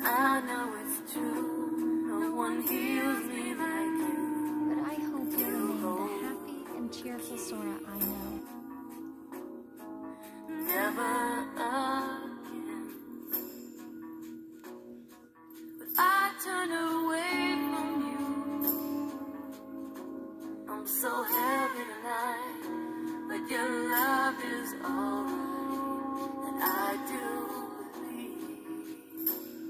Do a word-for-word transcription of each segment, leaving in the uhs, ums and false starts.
I know it's true. No one heals me like you. But I hope you remain the happy and cheerful Sora I know. Never again. But I turn away from you. I'm so happy tonight, but your love is alright, and I do believe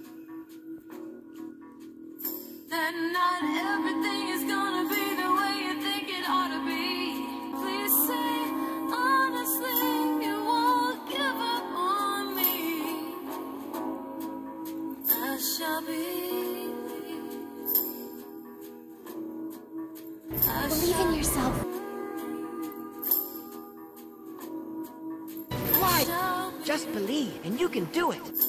that not everything is gonna be the way you think it ought to be. Please say honestly you won't give up on me. I shall be. I Believe in yourself. Right. Just believe, and you can do it.